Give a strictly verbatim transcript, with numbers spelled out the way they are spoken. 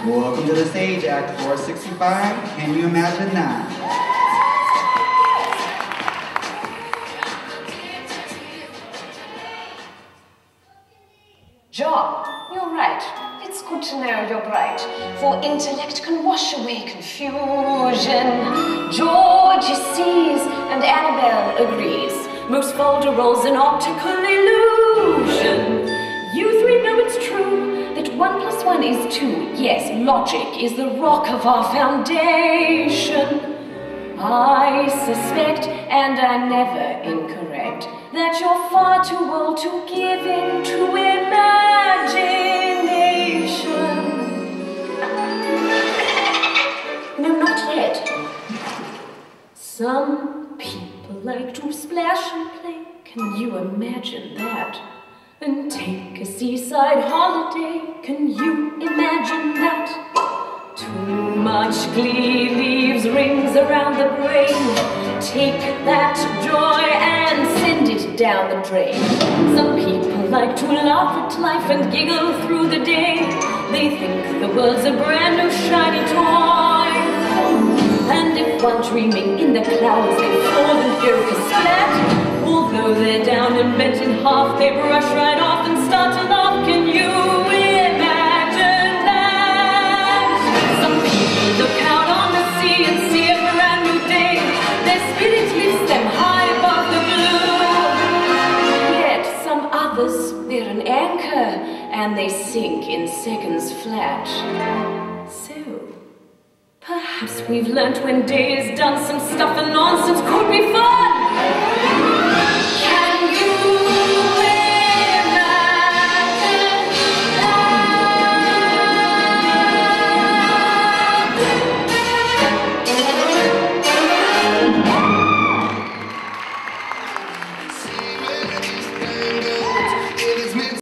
Welcome to the stage, Act four sixty-five. Can you imagine that? Joan, you're right. It's good to know you're bright, for intellect can wash away confusion. George sees, and Annabelle agrees. Most folderols an optical illusion. You three know it's true that one plus one is two. Yes, logic is the rock of our foundation. I suspect, and I'm never incorrect, that you're far too old to give in to imagination. No, not yet. Some people like to splash and play. Can you imagine that? And take a seaside holiday. Can you imagine that? Too much glee leaves rings around the brain. Take that joy and send it down the drain. Some people like to laugh at life and giggle through the day. They think the world's a brand new shiny toy. And if while dreaming in the clouds they fall and go splat, although they're down and bent in half, they brush right off and start to laugh. Can you imagine that? Some people look out on the sea and see a brand new day. Their spirit lifts them high above the blue. Yet some others, they're an anchor and they sink in seconds flat. So perhaps we've learnt when day is done, some stuff and nonsense could be fun.